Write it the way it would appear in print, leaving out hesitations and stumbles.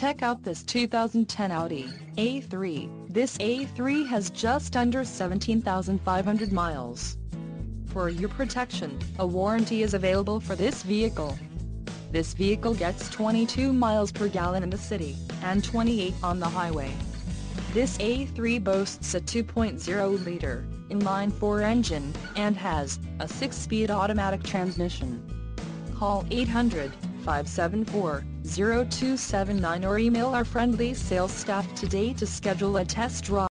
Check out this 2010 Audi A3. This A3 has just under 17,500 miles. For your protection, a warranty is available for this vehicle. This vehicle gets 22 miles per gallon in the city, and 28 on the highway. This A3 boasts a 2.0-liter inline-4 engine, and has a 6-speed automatic transmission. Call 800-574-0279 or email our friendly sales staff today to schedule a test drive.